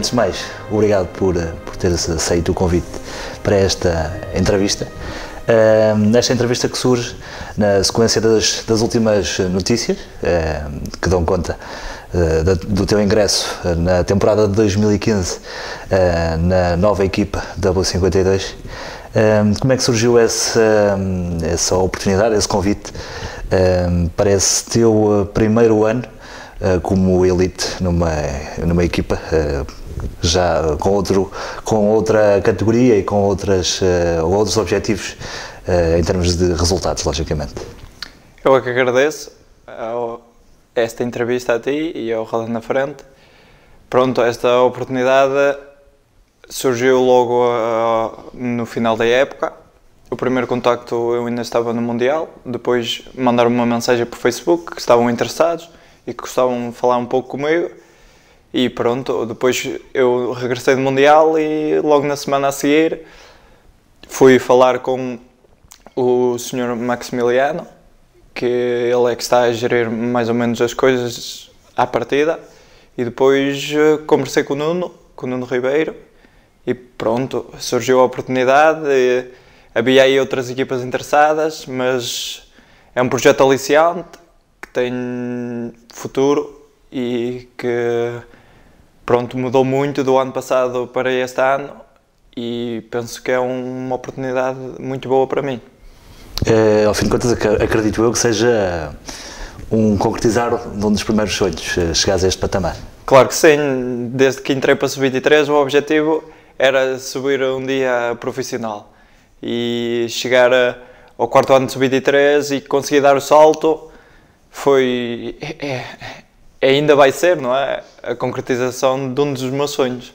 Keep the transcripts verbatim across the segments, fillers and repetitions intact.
antes de mais, obrigado por, por teres aceito o convite para esta entrevista. Uh, esta entrevista que surge na sequência das, das últimas notícias uh, que dão conta uh, da, do teu ingresso na temporada de dois mil e quinze uh, na nova equipa W cinquenta e dois. Uh, como é que surgiu essa, essa oportunidade, esse convite uh, para esse teu primeiro ano uh, como elite numa, numa equipa uh, já com, outro, com outra categoria e com outras, uh, outros objetivos uh, em termos de resultados, logicamente? Eu é que agradeço ao, esta entrevista a ti e ao Roda na Frente. Pronto, esta oportunidade surgiu logo uh, no final da época. O primeiro contacto eu ainda estava no Mundial, depois mandaram uma mensagem por Facebook que estavam interessados e que gostavam de falar um pouco comigo. E pronto, depois eu regressei do Mundial e logo na semana a seguir fui falar com o senhor Maximiliano, que ele é que está a gerir mais ou menos as coisas à partida, e depois conversei com o Nuno, com o Nuno Ribeiro, e pronto, surgiu a oportunidade. Havia aí outras equipas interessadas, mas é um projeto aliciante, que tem futuro e que pronto, mudou muito do ano passado para este ano e penso que é uma oportunidade muito boa para mim. É, ao fim de contas, acredito eu que seja um concretizar de um dos primeiros sonhos, chegares a este patamar. Claro que sim, desde que entrei para a sub vinte e três o objetivo era subir um dia profissional e chegar ao quarto ano de sub vinte e três e conseguir dar o salto foi... É, ainda vai ser, não é? A concretização de um dos meus sonhos.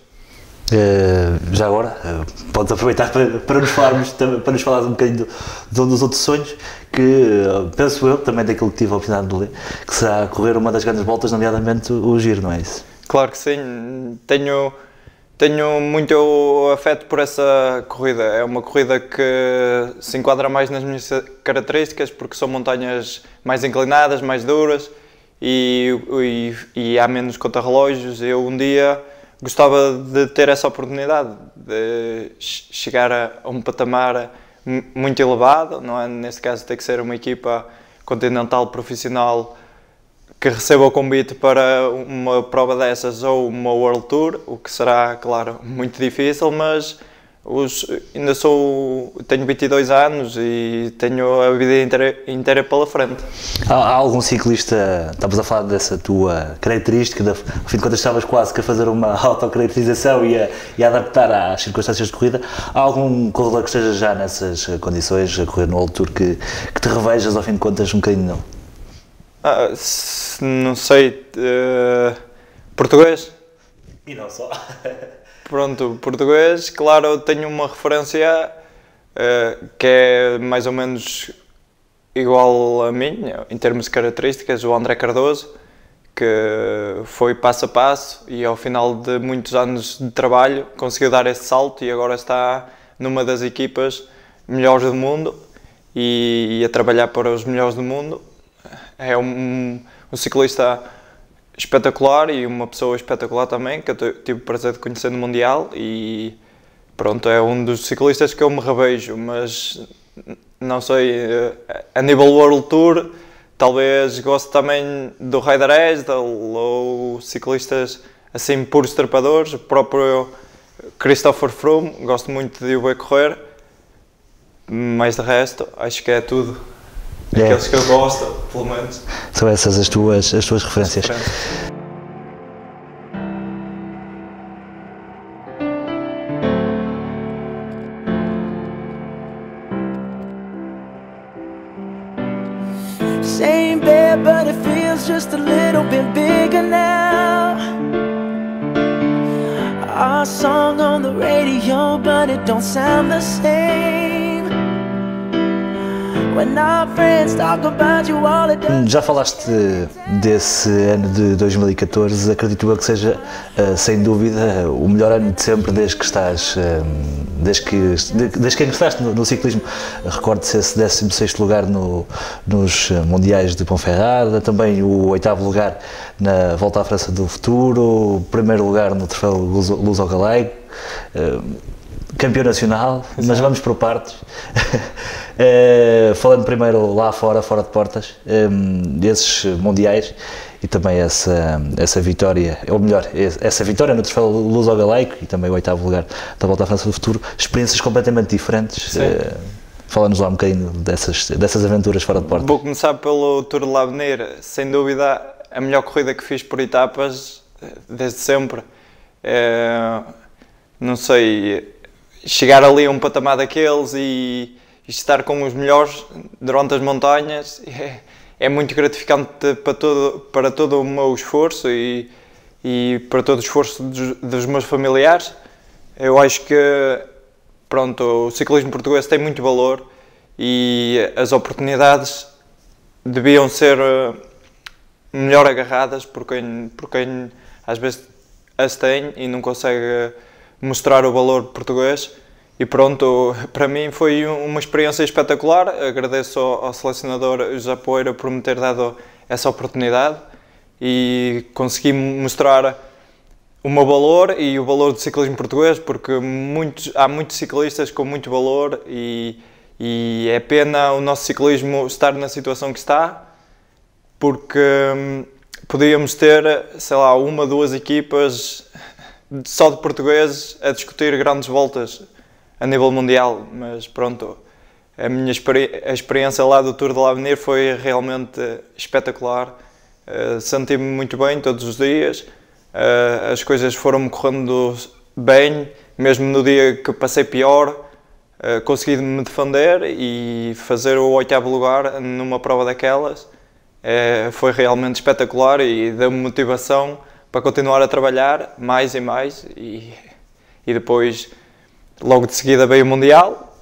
Uh, já agora, uh, podes aproveitar para, para, nos falarmos, para nos falares um bocadinho do, de um dos outros sonhos, que uh, penso eu, também daquilo que tive a oportunidade de ler, que será correr uma das grandes voltas, nomeadamente o Giro, não é isso? Claro que sim, tenho, tenho muito afeto por essa corrida. É uma corrida que se enquadra mais nas minhas características, porque são montanhas mais inclinadas, mais duras, E, e, e há menos contrarrelógios. Eu um dia gostava de ter essa oportunidade de chegar a, a um patamar muito elevado, não é? Neste caso tem que ser uma equipa continental profissional que receba o convite para uma prova dessas ou uma World Tour, o que será, claro, muito difícil, mas Os, ainda sou, tenho vinte e dois anos e tenho a vida inteira, inteira pela frente. Há, há algum ciclista, estavas a falar dessa tua característica, de, ao fim de contas estavas quase que a fazer uma autocaracterização e a, e a adaptar às circunstâncias de corrida, há algum corredor que esteja já nessas condições, a correr no World Tour, que, que te revejas ao fim de contas um bocadinho não? Ah, se, não sei, uh, português? E não só. Pronto, português, claro, eu tenho uma referência uh, que é mais ou menos igual a minha, em termos de características, o André Cardoso, que foi passo a passo e ao final de muitos anos de trabalho conseguiu dar esse salto e agora está numa das equipas melhores do mundo e, e a trabalhar para os melhores do mundo. É um, um ciclista espetacular e uma pessoa espetacular também, que eu tive o prazer de conhecer no Mundial e pronto, é um dos ciclistas que eu me revejo, mas não sei, a nível World Tour, talvez goste também do Ryder Hesdal ou ciclistas assim puros trepadores, o próprio Christopher Froome, gosto muito de o ver correr, mas de resto, acho que é tudo. É. Aqueles que eu gosto, pelo menos. São essas as tuas, as tuas referências. As referências. Same bed, but it feels just a little bit bigger now. Our song on the radio, but it don't sound the same. when our friends talk about you all the time. Já falaste desse ano de dois mil e catorze, acredito eu que seja, uh, sem dúvida, o melhor ano de sempre desde que estás, uh, desde que, desde que ingressaste no, no ciclismo. Recordo-se esse décimo sexto lugar no, nos Mundiais de Ponferrada, também o oitavo lugar na Volta à França do Futuro, o primeiro lugar no Troféu Luso-Galego, uh, campeão nacional, mas vamos por partes. uh, falando primeiro lá fora, fora de portas, um, desses mundiais e também essa, essa vitória, ou melhor, essa vitória no Troféu Luso-Galego e também o oitavo lugar da Volta à França do Futuro, experiências completamente diferentes. Uh, Fala-nos lá um bocadinho dessas, dessas aventuras fora de portas. Vou começar pelo Tour de l'Avenir, sem dúvida a melhor corrida que fiz por etapas desde sempre. É, não sei, chegar ali a um patamar daqueles e, e estar com os melhores durante as montanhas é, é muito gratificante para todo, para todo o meu esforço e, e para todo o esforço dos, dos meus familiares. Eu acho que pronto, o ciclismo português tem muito valor e as oportunidades deviam ser melhor agarradas por quem, por quem às vezes as tem e não consegue mostrar o valor português. E pronto, para mim foi uma experiência espetacular. Agradeço ao, ao selecionador José Poeira por me ter dado essa oportunidade e consegui mostrar o meu valor e o valor do ciclismo português, porque muitos, há muitos ciclistas com muito valor e, e é pena o nosso ciclismo estar na situação que está, porque hum, podíamos ter, sei lá, uma, duas equipas só de portugueses a discutir grandes voltas a nível mundial, mas pronto, a minha experi a experiência lá do Tour de l'Avenir foi realmente espetacular, uh, senti-me muito bem todos os dias. Uh, as coisas foram-me correndo bem, mesmo no dia que passei pior, uh, consegui me defender e fazer o oitavo lugar numa prova daquelas uh, foi realmente espetacular e deu-me motivação para continuar a trabalhar mais e mais e, e depois, logo de seguida veio o Mundial.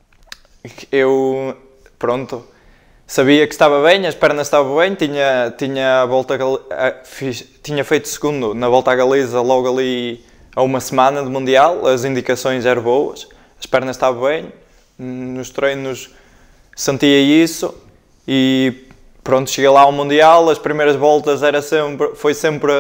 Eu, pronto, sabia que estava bem, as pernas estavam bem, tinha, tinha, a volta a, fiz, tinha feito segundo na Volta à Galiza logo ali a uma semana de Mundial, as indicações eram boas, as pernas estavam bem, nos treinos sentia isso e pronto, cheguei lá ao Mundial, as primeiras voltas era sempre, foi sempre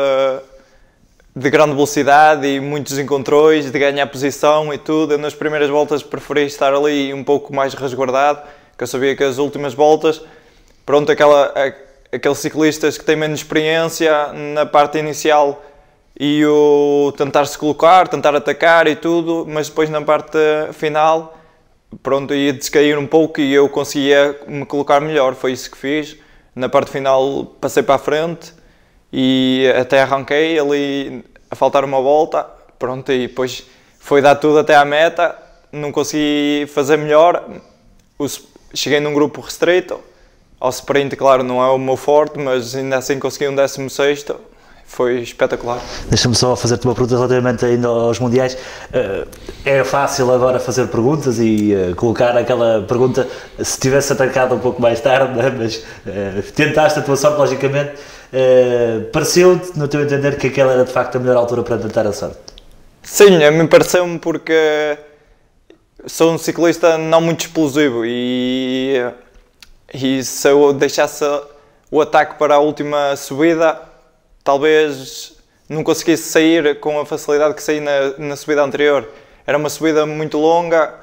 de grande velocidade e muitos encontrões, de ganhar posição e tudo. Eu nas primeiras voltas preferi estar ali um pouco mais resguardado, que eu sabia que as últimas voltas, pronto, aquela, aqueles ciclistas que têm menos experiência na parte inicial e o tentar se colocar, tentar atacar e tudo, mas depois na parte final, pronto, ia descair um pouco e eu conseguia me colocar melhor, foi isso que fiz. Na parte final passei para a frente e até arranquei ali a faltar uma volta, pronto, e depois foi dar tudo até à meta, não consegui fazer melhor. Cheguei num grupo restrito, ao sprint, claro, não é o meu forte, mas ainda assim consegui um décimo sexto, foi espetacular. Deixa-me só fazer-te uma pergunta relativamente ainda aos Mundiais. É fácil agora fazer perguntas e colocar aquela pergunta, se tivesse atacado um pouco mais tarde, mas tentaste a tua sorte, logicamente. Pareceu-te, no teu entender, que aquela era de facto a melhor altura para tentar a sorte? Sim, a mim pareceu-me porque sou um ciclista não muito explosivo e, e se eu deixasse o ataque para a última subida, talvez não conseguisse sair com a facilidade que saí na, na subida anterior. Era uma subida muito longa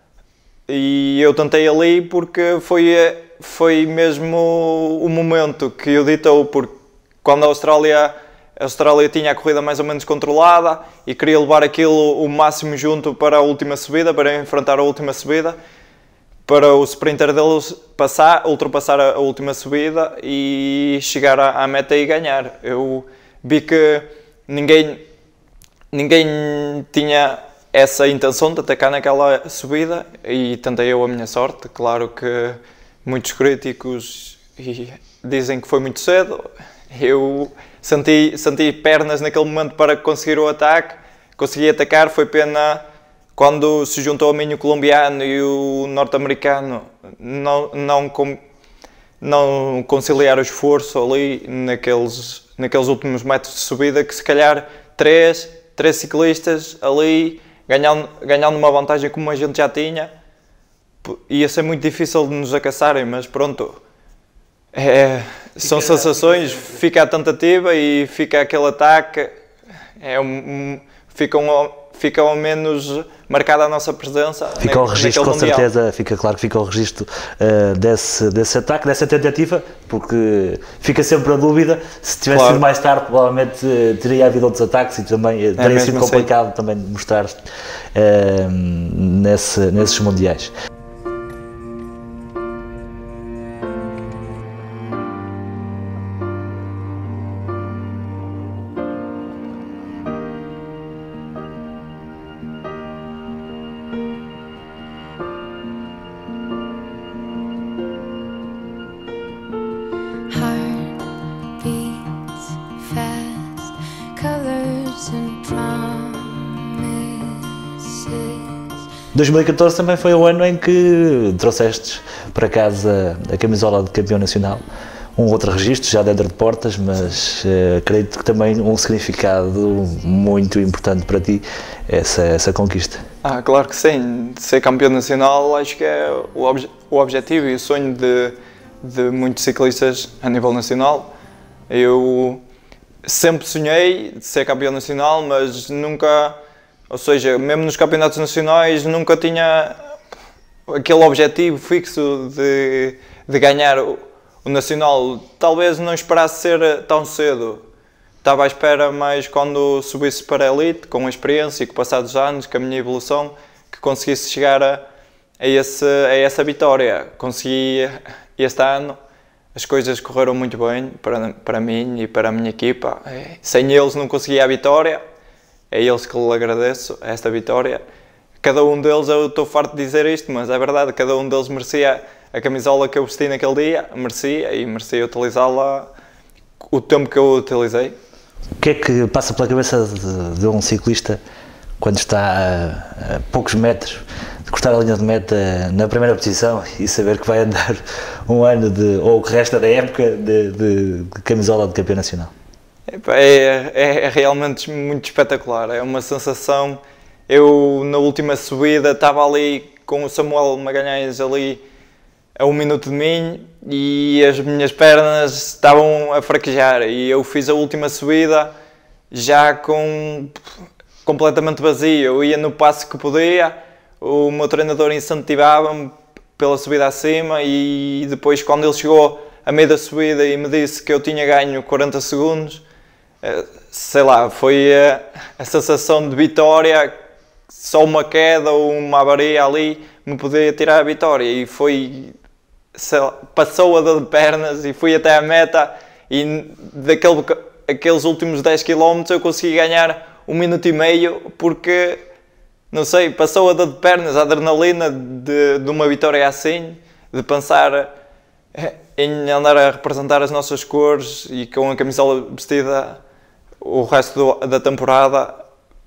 e eu tentei ali porque foi, foi mesmo o momento que eu ditou, porque quando a Austrália... A Austrália tinha a corrida mais ou menos controlada e queria levar aquilo o máximo junto para a última subida, para enfrentar a última subida, para o sprinter deles passar, ultrapassar a última subida e chegar à, à meta e ganhar. Eu vi que ninguém, ninguém tinha essa intenção de atacar naquela subida e tentei eu a minha sorte. Claro que muitos críticos dizem que foi muito cedo. Eu senti, senti pernas naquele momento para conseguir o ataque, consegui atacar, foi pena quando se juntou a mim o colombiano e o norte-americano, não, não, com, não conciliar o esforço ali naqueles, naqueles últimos metros de subida, que se calhar três, três ciclistas ali, ganhando, ganhando uma vantagem como a gente já tinha, ia ser muito difícil de nos acaçarem, mas pronto, é, são fica, sensações, fica, fica a tentativa e fica aquele ataque, é um, um, fica, um, fica ao menos marcada a nossa presença. Fica o registro, com mundial. Certeza, fica claro que fica o registro uh, desse, desse ataque, dessa tentativa, porque fica sempre a dúvida, se tivesse claro. sido mais tarde provavelmente uh, teria havido outros ataques e também uh, teria é sido complicado assim. também mostrar uh, nesse, nesses mundiais. dois mil e catorze também foi o ano em que trouxestes para casa a camisola de campeão nacional, um outro registro já dentro de portas, mas uh, acredito que também um significado muito importante para ti, essa, essa conquista. Ah, claro que sim, ser campeão nacional acho que é o, obje o objetivo e o sonho de, de muitos ciclistas a nível nacional. Eu sempre sonhei de ser campeão nacional, mas nunca... Ou seja, mesmo nos campeonatos nacionais nunca tinha aquele objetivo fixo de, de ganhar o, o nacional. Talvez não esperasse ser tão cedo. Estava à espera mais quando subisse para a elite, com a experiência e com passados anos, com a minha evolução, que conseguisse chegar a, a, esse, a essa vitória. Consegui este ano, as coisas correram muito bem para, para mim e para a minha equipa. Sem eles não conseguia a vitória. É a eles que lhe agradeço esta vitória. Cada um deles, eu estou farto de dizer isto, mas é verdade, cada um deles merecia a camisola que eu vesti naquele dia, merecia e merecia utilizá-la o tempo que eu utilizei. O que é que passa pela cabeça de, de um ciclista quando está a, a poucos metros de cortar a linha de meta na primeira posição e saber que vai andar um ano de, ou o que resta da época de, de, de camisola de campeão nacional? É, é, é realmente muito espetacular, é uma sensação. Eu na última subida estava ali com o Samuel Magalhães ali a um minuto de mim e as minhas pernas estavam a fraquejar e eu fiz a última subida já com completamente vazio. Eu ia no passo que podia, o meu treinador incentivava-me pela subida acima e depois quando ele chegou a meio da subida e me disse que eu tinha ganho quarenta segundos, sei lá, foi a, a sensação de vitória, só uma queda ou uma avaria ali me podia tirar a vitória e foi, sei lá, passou a dor de pernas e fui até a meta e daquele, aqueles últimos dez quilómetros eu consegui ganhar um minuto e meio porque, não sei, passou a dor de pernas, a adrenalina de, de uma vitória assim, de pensar em andar a representar as nossas cores e com a camisola vestida o resto do, da temporada,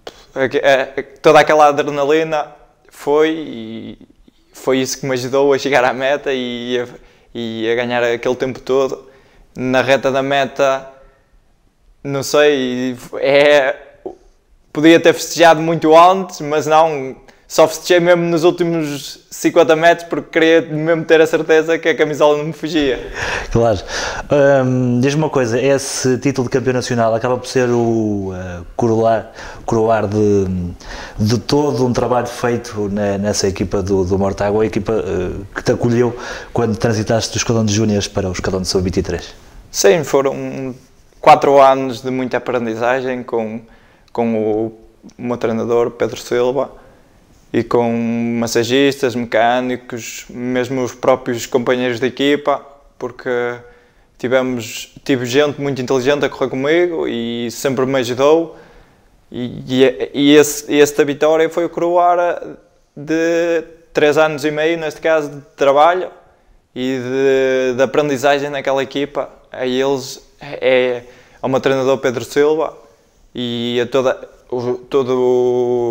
toda aquela adrenalina foi e foi isso que me ajudou a chegar à meta e a, e a ganhar aquele tempo todo. Na reta da meta, não sei, é, podia ter festejado muito antes, mas não, só festejei mesmo nos últimos cinquenta metros porque queria mesmo ter a certeza que a camisola não me fugia. Claro. Hum, diz-me uma coisa, esse título de campeão nacional acaba por ser o uh, coroar, coroar de, de todo um trabalho feito na, nessa equipa do, do Mortágua, a equipa uh, que te acolheu quando transitaste do escalão de júniores para o escalão de sub vinte e três. Sim, foram quatro anos de muita aprendizagem com, com o, o meu treinador Pedro Silva e com massagistas, mecânicos, mesmo os próprios companheiros de equipa, porque tivemos, tive gente muito inteligente a correr comigo e sempre me ajudou e, e, e, esse, e esta vitória foi o coroar de três anos e meio, neste caso, de trabalho e de, de aprendizagem naquela equipa. A eles, é, ao meu treinador Pedro Silva e a toda, o, todo o,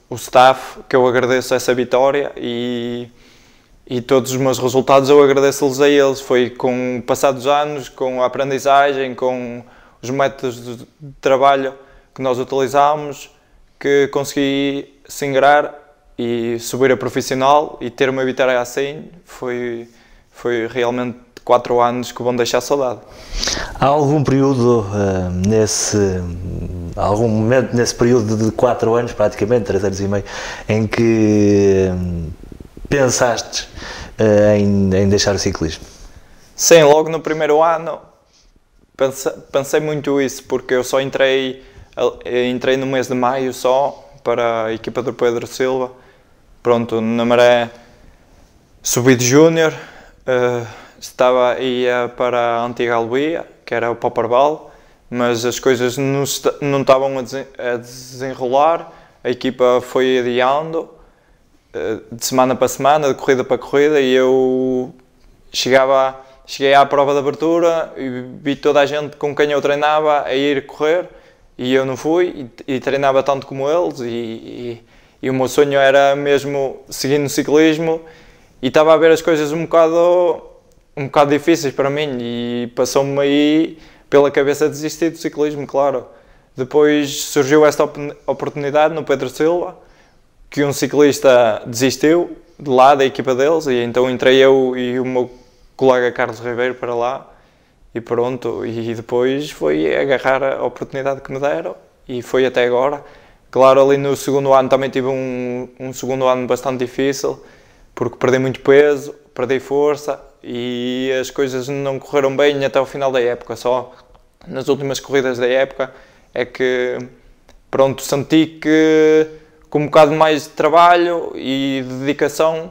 o staff, que eu agradeço essa vitória e, e todos os meus resultados eu agradeço-lhes a eles. Foi com o passar dos anos, com a aprendizagem, com os métodos de trabalho que nós utilizámos, que consegui se ingrar e subir a profissional e ter uma vitória assim. Foi, foi realmente quatro anos que vão deixar saudade. Há algum período uh, nesse, algum momento nesse período de quatro anos, praticamente, três anos e meio, em que uh, pensaste uh, em, em deixar o ciclismo? Sim, logo no primeiro ano pensei, pensei muito isso, porque eu só entrei, entrei no mês de maio só para a equipa do Pedro Silva. Pronto, na maré subi de júnior, uh, estava, ia para a antiga Albia, que era o Poparbal, mas as coisas não, não estavam a, desen, a desenrolar, a equipa foi adiando, uh, de semana para semana, de corrida para corrida, e eu chegava, cheguei à prova de abertura e vi toda a gente com quem eu treinava a ir correr, e eu não fui, e, e treinava tanto como eles, e, e, e o meu sonho era mesmo seguir no ciclismo, e estava a ver as coisas um bocado, um bocado difíceis para mim, e passou-me aí pela cabeça desistir do ciclismo, claro. Depois surgiu esta op oportunidade no Pedro Silva, que um ciclista desistiu de lá, da equipa deles, e então entrei eu e o meu colega Carlos Ribeiro para lá, e pronto, e depois foi agarrar a oportunidade que me deram, e foi até agora. Claro, ali no segundo ano também tive um, um segundo ano bastante difícil, porque perdi muito peso, perdi força, e as coisas não correram bem até o final da época. Só nas últimas corridas da época é que, pronto, senti que com um bocado mais de trabalho e de dedicação,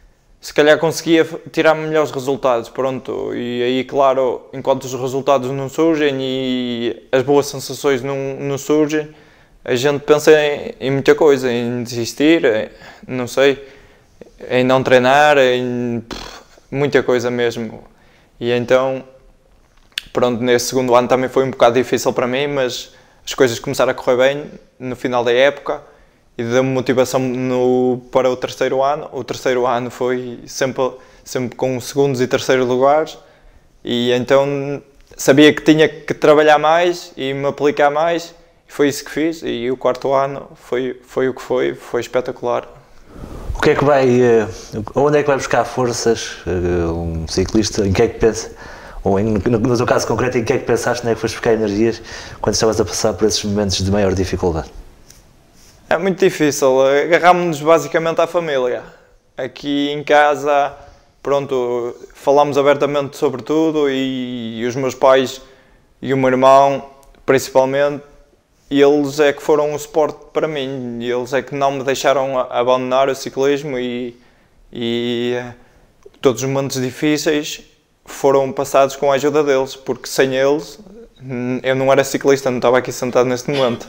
se calhar conseguia tirar melhores resultados, pronto, e aí, claro, enquanto os resultados não surgem e as boas sensações não, não surgem, a gente pensa em, em muita coisa, em desistir, em, não sei, em não treinar, em pff, muita coisa mesmo. E então, pronto, nesse segundo ano também foi um bocado difícil para mim, mas as coisas começaram a correr bem no final da época, e deu-me motivação no, para o terceiro ano. O terceiro ano foi sempre, sempre com segundos e terceiros lugares, e então sabia que tinha que trabalhar mais e me aplicar mais, e foi isso que fiz, e o quarto ano foi, foi o que foi, foi espetacular. O que é que vai, onde é que vai buscar forças um ciclista, em que é que pensa, ou em, no teu caso concreto, em que é que pensaste, onde é que foste buscar energias quando estavas a passar por esses momentos de maior dificuldade? É muito difícil, agarrámos-nos basicamente à família. Aqui em casa, pronto, falámos abertamente sobre tudo, e, e os meus pais e o meu irmão, principalmente, eles é que foram o suporte para mim, eles é que não me deixaram abandonar o ciclismo, e, e todos os momentos difíceis foram passados com a ajuda deles, porque sem eles eu não era ciclista, não estava aqui sentado neste momento.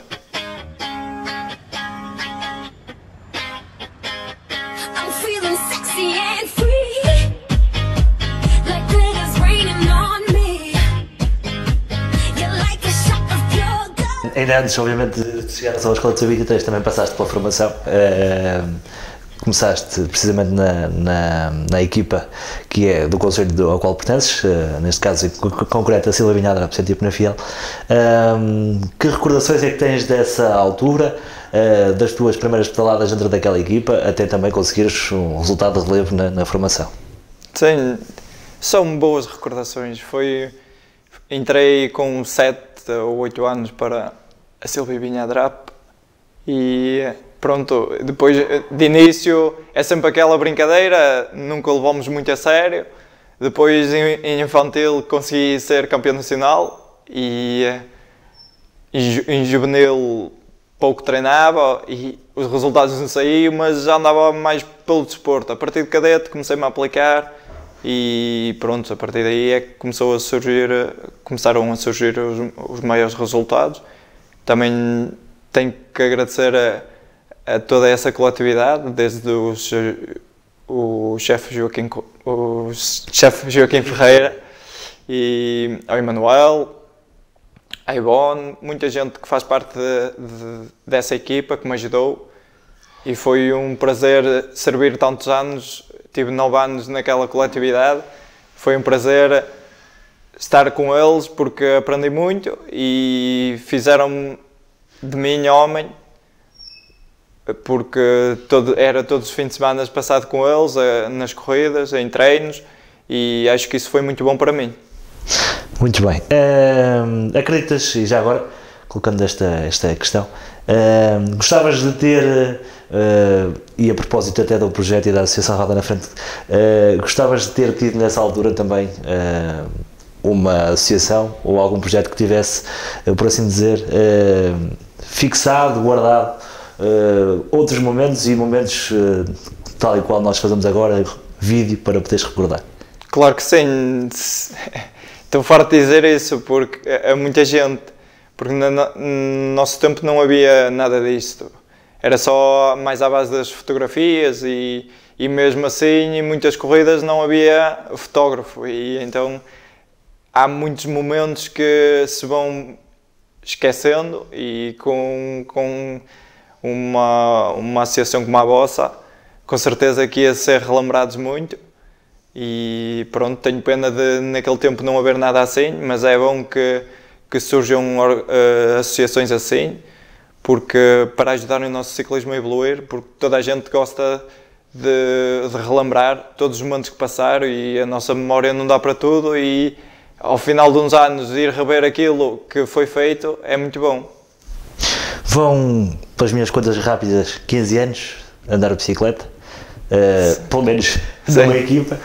Ainda antes, obviamente, de chegares à Escola de vinte e três, também passaste pela formação. Uh, começaste precisamente na, na, na equipa que é do concelho ao qual pertences, uh, neste caso, em concreto, a Silva Vinhada, representante na Fiel. Uh, que recordações é que tens dessa altura, uh, das tuas primeiras pedaladas dentro daquela equipa, até também conseguires um resultado de relevo na, na formação? Sim, são boas recordações. Foi, entrei com sete ou oito anos para a Silva Vinhadrap, e pronto, depois de início é sempre aquela brincadeira, nunca levamos muito a sério. Depois em infantil consegui ser campeão nacional, e em juvenil pouco treinava e os resultados não saíam, mas já andava mais pelo desporto. A partir de cadete comecei-me a aplicar, e pronto, a partir daí é que começou a surgir, começaram a surgir os, os maiores resultados. Também tenho que agradecer a, a toda essa coletividade, desde os, o chefe Joaquim, o chefe Joaquim Ferreira e ao Emanuel, a Ivone, muita gente que faz parte de, de, dessa equipa, que me ajudou. e foi um prazer servir tantos anos, tive nove anos naquela coletividade, foi um prazer estar com eles porque aprendi muito e fizeram de mim homem, porque todo, era todos os fins de semana passado com eles, nas corridas, em treinos, e acho que isso foi muito bom para mim. Muito bem. Uh, acreditas, e já agora, colocando esta, esta questão, uh, gostavas de ter, uh, e a propósito até do projeto e da Associação Roda na Frente, uh, gostavas de ter tido nessa altura também uh, uma associação ou algum projeto que tivesse, uh, por assim dizer, uh, fixado, guardado, uh, outros momentos e momentos uh, tal e qual nós fazemos agora, vídeo, para poderes recordar? Claro que sim. Estou farto de dizer isso, porque é muita gente, porque no, no nosso tempo não havia nada disto, era só mais à base das fotografias e, e mesmo assim em muitas corridas não havia fotógrafo, e então há muitos momentos que se vão esquecendo, e com, com uma, uma associação como a vossa, com certeza que ia ser relembrados muito. E pronto, tenho pena de naquele tempo não haver nada assim, mas é bom que, que surjam uh, associações assim, porque para ajudarem o nosso ciclismo a evoluir, porque toda a gente gosta de, de relembrar todos os momentos que passaram, e a nossa memória não dá para tudo, e ao final de uns anos ir rever aquilo que foi feito é muito bom. Vão, pelas minhas contas rápidas, quinze anos a andar de bicicleta. Uh, pelo menos numa equipa.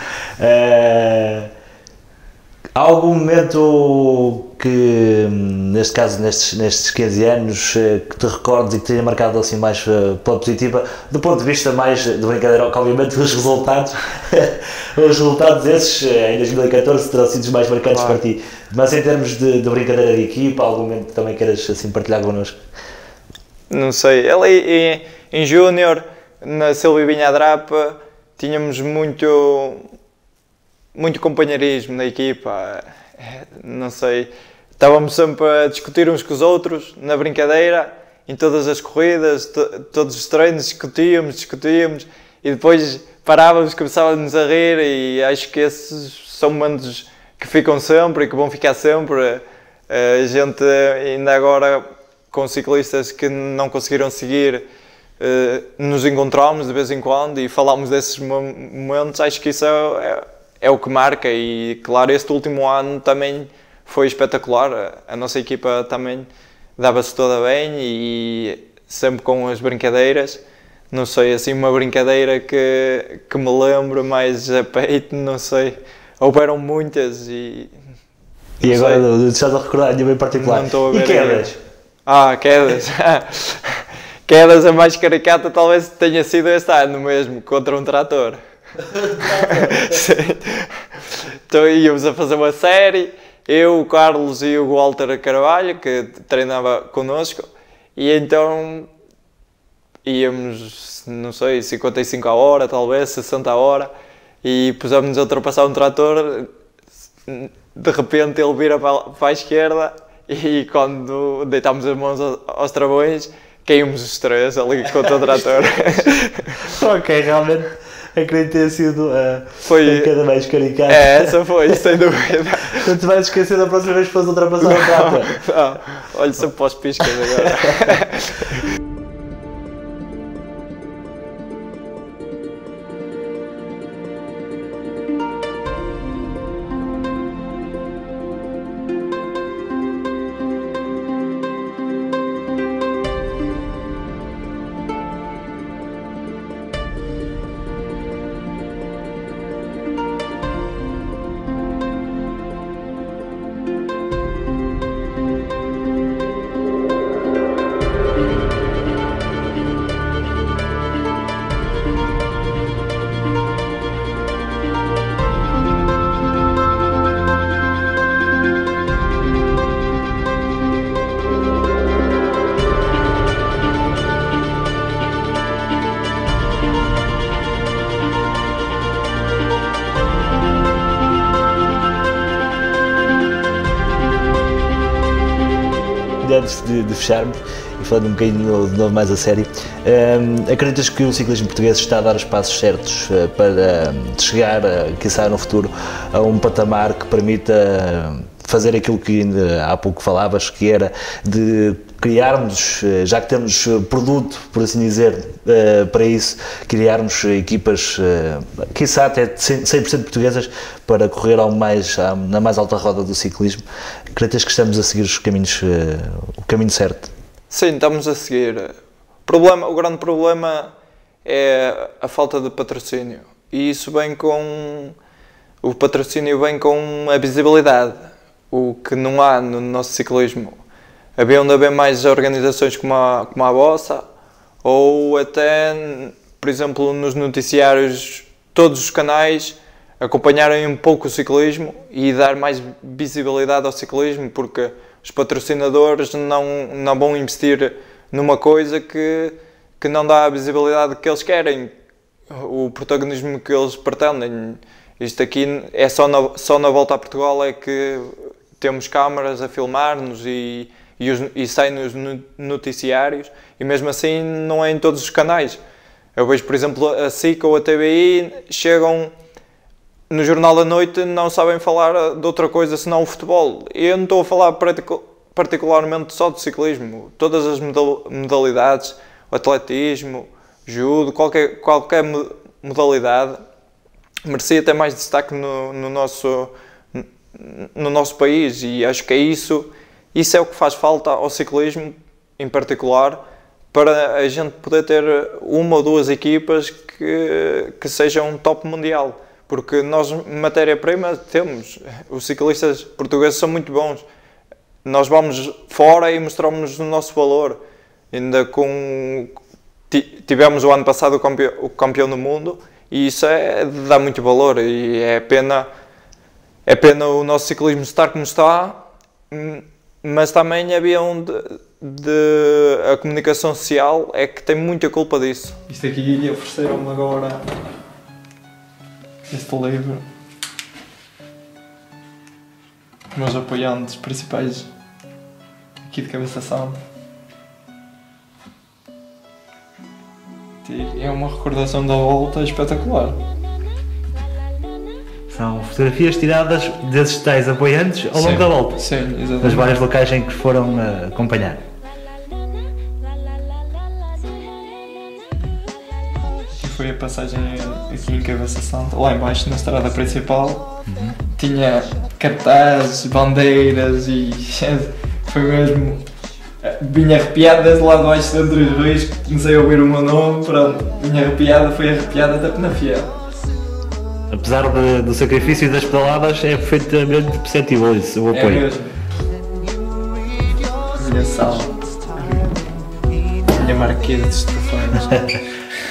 Uh, há algum momento que, neste caso, nestes, nestes quinze anos, uh, que te recordes e que tenha marcado assim mais uh, pela positiva, do ponto de vista mais de brincadeira, que obviamente os resultados, os resultados esses uh, em dois mil e catorze terão sido os mais marcantes claro. Para ti, mas em termos de, de brincadeira de equipa, algum momento que também queiras assim partilhar connosco? Não sei, ali em, em Júnior, na Silvia Vinha Drapa, tínhamos muito, muito companheirismo na equipa, não sei, estávamos sempre a discutir uns com os outros, na brincadeira, em todas as corridas, to, todos os treinos discutíamos, discutíamos, e depois parávamos, começávamos a rir, e acho que esses são momentos que ficam sempre e que vão ficar sempre. A gente ainda agora, com ciclistas que não conseguiram seguir, Uh, nos encontramos de vez em quando e falamos desses momentos. Acho que isso é, é, é o que marca, e claro, este último ano também foi espetacular, a, a nossa equipa também dava-se toda bem, e sempre com as brincadeiras, não sei, assim uma brincadeira que, que me lembro mais a peito, não sei, houveram muitas e... E agora, estás a recordar nenhuma em particular? Não estou a ver. E quedas? Ah, quedas! Quedas, a mais caricata talvez tenha sido este ano mesmo, contra um trator. Então íamos a fazer uma série, eu, o Carlos e o Walter Carvalho, que treinava connosco, e então íamos, não sei, cinquenta e cinco a hora, talvez, sessenta a hora, e pusemos-nos a ultrapassar um trator, de repente ele vira para a esquerda, e quando deitámos as mãos aos travões, caímos os três ali contra o trator. Ok, realmente acredito ter sido a foi... cada mais caricata. É, essa foi, sem dúvida. Não te vais esquecer da próxima vez que fores ultrapassar o trator. Não, olha sempre para os piscas agora. antes de, de fecharmos e falando um bocadinho de novo mais a sério, um, acreditas que o ciclismo português está a dar os passos certos uh, para um, chegar, uh, quiçá no futuro, a um patamar que permita uh, fazer aquilo que ainda há pouco falavas, que era de criarmos, já que temos produto, por assim dizer, para isso, criarmos equipas, quiçá até cem por cento portuguesas, para correr ao mais, na mais alta roda do ciclismo? Acreditas que estamos a seguir os caminhos, o caminho certo? Sim, estamos a seguir. O, problema, o grande problema é a falta de patrocínio. E isso vem com... O patrocínio vem com a visibilidade, o que não há no nosso ciclismo. Haviam de haver mais organizações como a, como a vossa, ou até, por exemplo, nos noticiários, todos os canais acompanharem um pouco o ciclismo e dar mais visibilidade ao ciclismo, porque os patrocinadores não, não vão investir numa coisa que, que não dá a visibilidade que eles querem, o protagonismo que eles pretendem. Isto aqui é só na, só na volta a Portugal é que temos câmaras a filmar-nos e, e, os, e sai nos noticiários, e mesmo assim não é em todos os canais. Eu vejo, por exemplo, a S I C ou a T V I chegam no Jornal da Noite, não sabem falar de outra coisa senão o futebol. E eu não estou a falar particularmente só do ciclismo, todas as modalidades, o atletismo, judo, qualquer, qualquer modalidade merecia ter mais destaque no, no, nosso, no nosso país, e acho que é isso, isso é o que faz falta ao ciclismo em particular, para a gente poder ter uma ou duas equipas que, que sejam top mundial. Porque nós, matéria-prima, temos. Os ciclistas portugueses são muito bons. Nós vamos fora e mostramos o nosso valor. Ainda com... Tivemos o ano passado o campeão, o campeão do mundo, e isso é, dá muito valor. E é pena, é pena o nosso ciclismo estar como está, mas também havia um de, de... A comunicação social é que tem muita culpa disso. Isto aqui ofereceram-me agora... este livro, os meus apoiantes principais aqui de Cabeça Santa. É uma recordação da volta espetacular. São fotografias tiradas desses tais apoiantes ao longo sim, da volta, sim, exatamente. Das vários locais em que foram uh, acompanhar. Foi a passagem aqui em Cabeça Santa, lá embaixo na estrada principal. Uhum. Tinha cartazes, bandeiras e foi mesmo... Vinha arrepiado desde lá de baixo de Entre Rios, comecei a ouvir o meu nome, pronto, vinha arrepiado, foi arrepiado até Penafiel. Apesar de, do sacrifício e das pedaladas, é perfeitamente perceptível isso, o apoio. É mesmo. Minha sala, minha marquesa de estofanos.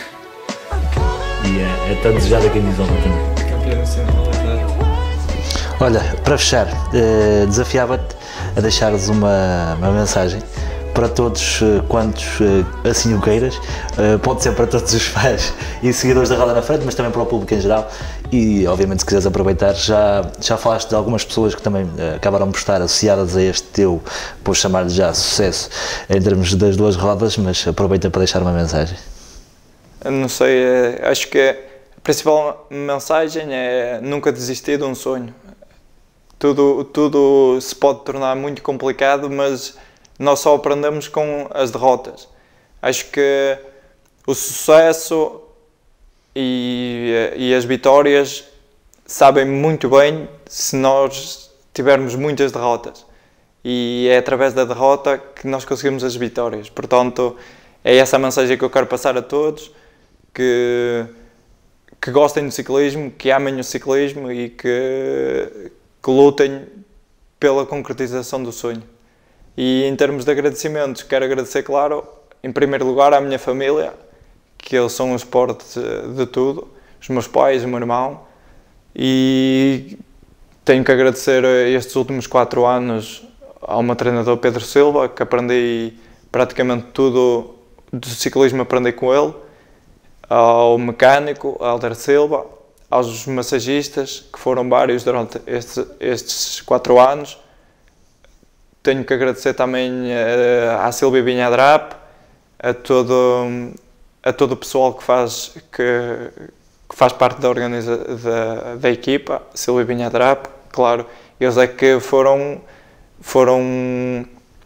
E é, é tão desejada quem diz ontem também. Campeão nacional, exato. Olha, para fechar, eh, desafiava-te a deixares uma, uma mensagem para todos eh, quantos eh, assim o queiras. Eh, pode ser para todos os fãs e seguidores da Roda na Frente, mas também para o público em geral. E, obviamente, se quiseres aproveitar, já, já falaste de algumas pessoas que também eh, acabaram por estar associadas a este teu, por chamar-lhe já, sucesso em termos das duas rodas, mas aproveita para deixar uma mensagem. Não sei, acho que a principal mensagem é nunca desistir de um sonho. Tudo, tudo se pode tornar muito complicado, mas nós só aprendemos com as derrotas. Acho que o sucesso e, e as vitórias sabem muito bem se nós tivermos muitas derrotas. E é através da derrota que nós conseguimos as vitórias. Portanto, é essa a mensagem que eu quero passar a todos. Que, que gostem do ciclismo, que amem o ciclismo e que, que lutem pela concretização do sonho. E em termos de agradecimentos, quero agradecer, claro, em primeiro lugar à minha família, que eles são o suporte de tudo, os meus pais, o meu irmão, e tenho que agradecer estes últimos quatro anos ao meu treinador Pedro Silva, que aprendi praticamente tudo do ciclismo, aprendi com ele, ao mecânico, Alder Silva, aos massagistas, que foram vários durante estes, estes quatro anos. tenho que agradecer também uh, à Silvia Vinhadrap, a todo, a todo o pessoal que faz, que, que faz parte da, organiza, da, da equipa, Silvia Vinhadrap, claro, eles é que foram, foram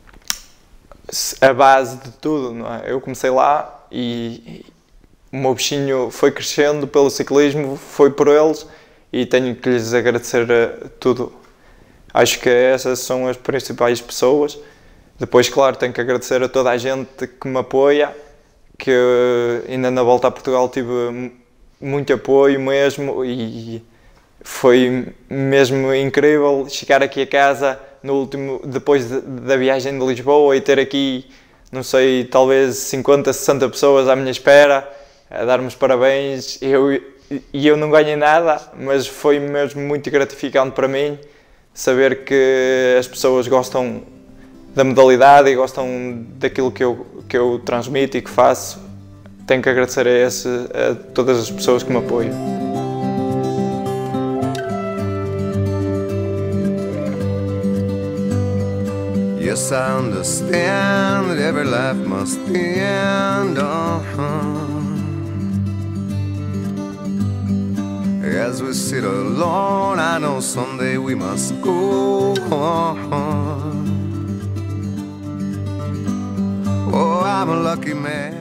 a base de tudo, não é? Eu comecei lá e o meu bichinho foi crescendo pelo ciclismo, foi por eles e tenho que lhes agradecer tudo. Acho que essas são as principais pessoas. Depois, claro, tenho que agradecer a toda a gente que me apoia, que ainda na volta a Portugal tive muito apoio mesmo e foi mesmo incrível chegar aqui a casa no último, depois de, da viagem de Lisboa e ter aqui, não sei, talvez cinquenta, sessenta pessoas à minha espera a dar-me os parabéns. Eu, e eu não ganhei nada, mas foi mesmo muito gratificante para mim saber que as pessoas gostam da modalidade e gostam daquilo que eu, que eu transmito e que faço. Tenho que agradecer a, esse, a todas as pessoas que me apoiam. Yes, I understand that every life must end. Uh-huh. As we sit alone, I know someday we must go on. Oh, I'm a lucky man.